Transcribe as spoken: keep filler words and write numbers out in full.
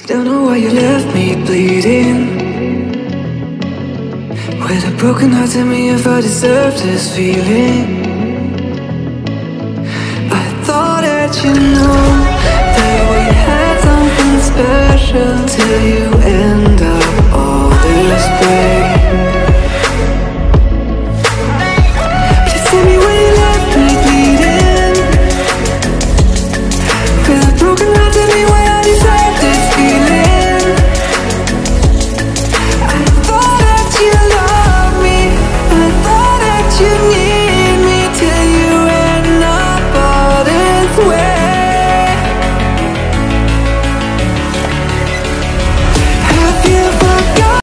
Don't know why you left me bleeding. With a broken heart, tell me if I deserve this feeling. I thought that you know that we had something special till you end